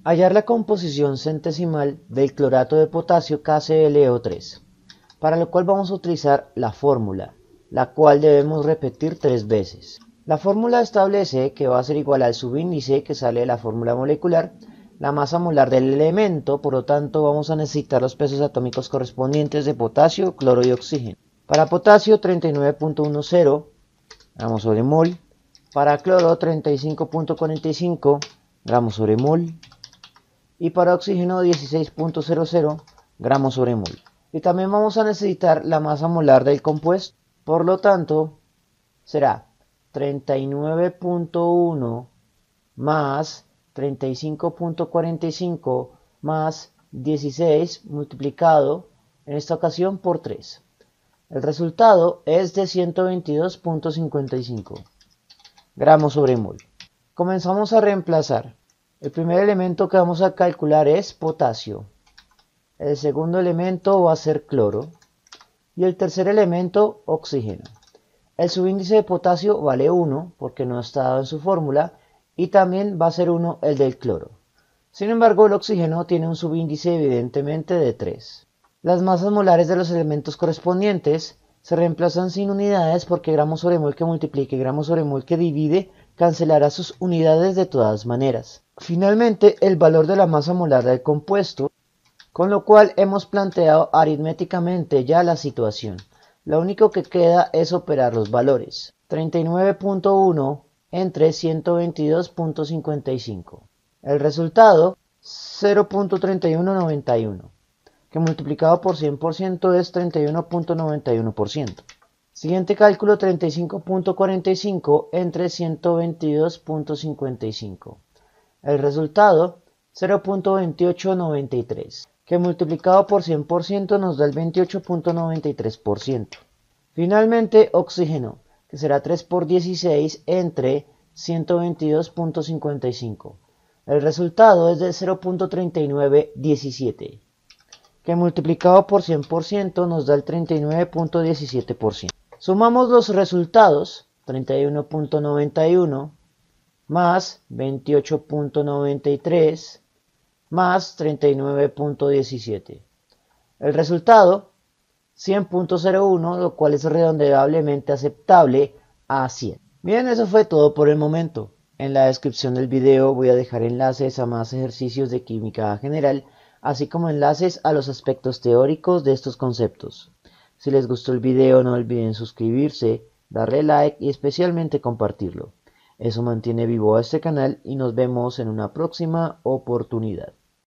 Hallar la composición centesimal del clorato de potasio KClO3, para lo cual vamos a utilizar la fórmula, la cual debemos repetir 3 veces. La fórmula establece que va a ser igual al subíndice que sale de la fórmula molecular, la masa molar del elemento, por lo tanto vamos a necesitar los pesos atómicos correspondientes de potasio, cloro y oxígeno. Para potasio 39.10 gramos sobre mol, para cloro 35.45 gramos sobre mol y para oxígeno 16.00 gramos sobre mol. Y también vamos a necesitar la masa molar del compuesto, por lo tanto será 39.1 más 35.45 más 16 multiplicado en esta ocasión por 3. El resultado es de 122.55 gramos sobre mol. Comenzamos a reemplazar. El primer elemento que vamos a calcular es potasio. El segundo elemento va a ser cloro. Y el tercer elemento, oxígeno. El subíndice de potasio vale 1 porque no está dado en su fórmula. Y también va a ser 1 el del cloro. Sin embargo, el oxígeno tiene un subíndice evidentemente de 3. Las masas molares de los elementos correspondientes se reemplazan sin unidades porque gramos sobre mol que multiplique gramos sobre mol que divide cancelará sus unidades de todas maneras. Finalmente, el valor de la masa molar del compuesto, con lo cual hemos planteado aritméticamente ya la situación. Lo único que queda es operar los valores. 39.1 entre 122.55. El resultado, 0.3191, que multiplicado por 100% es 31.91%. Siguiente cálculo, 35.45 entre 122.55. El resultado, 0.2893, que multiplicado por 100% nos da el 28.93%. Finalmente, oxígeno, que será 3 por 16 entre 122.55. El resultado es de 0.3917, que multiplicado por 100% nos da el 39.17%. Sumamos los resultados, 31.91 más 28.93 más 39.17. El resultado, 100.01, lo cual es redondeablemente aceptable a 100. Bien, eso fue todo por el momento. En la descripción del video voy a dejar enlaces a más ejercicios de química general, así como enlaces a los aspectos teóricos de estos conceptos. Si les gustó el video no olviden suscribirse, darle like y especialmente compartirlo. Eso mantiene vivo a este canal y nos vemos en una próxima oportunidad.